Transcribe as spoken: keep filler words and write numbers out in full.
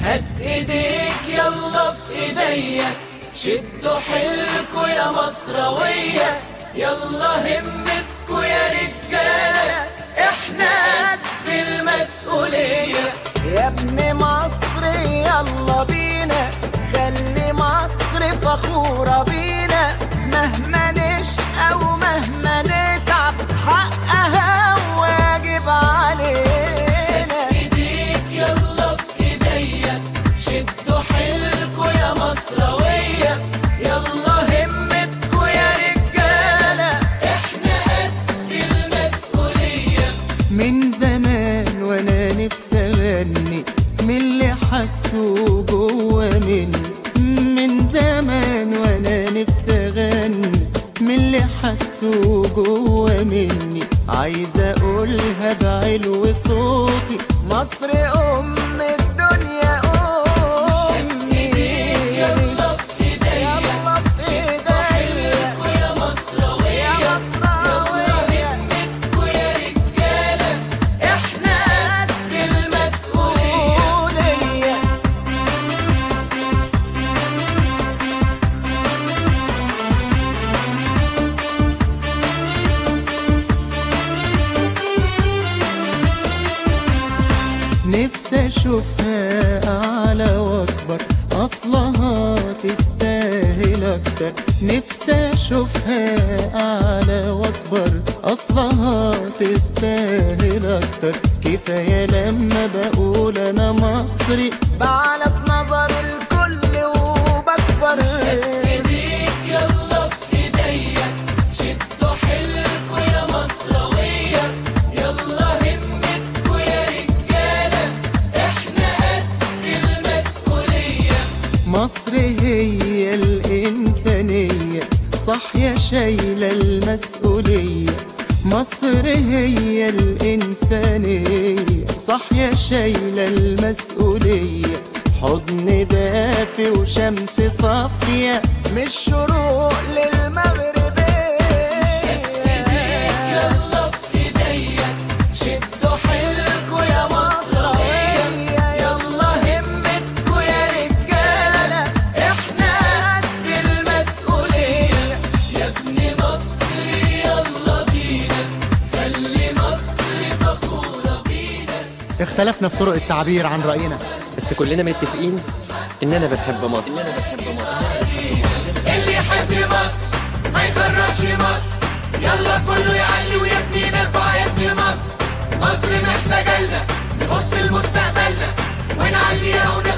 هات ايديك يلا في ايديا، شدوا حيلكوا يا مصراوية، يلا همتكوا يا رجالة، احنا قد المسؤولية. يا ابن مصر يلا بينا، خلي مصر فخورة بينا، مهما نشقى ومهما نتعب حقها واجب علينا. ايديك يلا في ايديا، شدوا حيلكوا يا مصراوية، يلا همتكوا يا رجالة، احنا قد المسؤولية. من زمان وانا نفسي اغني من اللي حسوا جوا مني، من زمان وانا نفسي اغني من اللي حسوا جوا مني، عايز اقولها بعلو صوتي، مصر ام الدنيا امي. يلا في ايديا، شدوا حيلكوا يا مصراوية، يلا همتكوا يا رجالة، احنا قد المسؤولية. نفسي اشوفها اعلى واكبر، اصلها تستاهل اكتر، نفسي اشوفها اعلى واكبر، اصلها تستاهل اكتر، كفايه لما بقول انا مصري بعلى في نظر الكل وبكبر. ايديك يلا في ايديا، شدوا حيلكوا يا مصراوية، يلا همتكوا يا رجالة، احنا قد المسؤولية. مصر هي الإنسانية صاحية شايلة المسؤولية، مصر هي الإنسانية صاحية شايلة المسؤولية، حضن دافي وشمس صافية من الشروق للمغرب. يلا في ايديا، شدوا حيلكوا يا مصراوية، يلا همتكوا يا رجالة، احنا قد المسؤولية. يا ابن مصر يلا بينا، خلي مصر فخورة بينا. اختلفنا في طرق التعبير عن رأينا، بس كلنا متفقين اننا بنحب مصر. اننا بنحب مصر. اللي يحب مصر ما يكرهش مصر، يلا كله يعلي ويبني نرفع اسم مصر. مصر محتاجة لنا نبص لمستقبلنا ونعليها ونرفع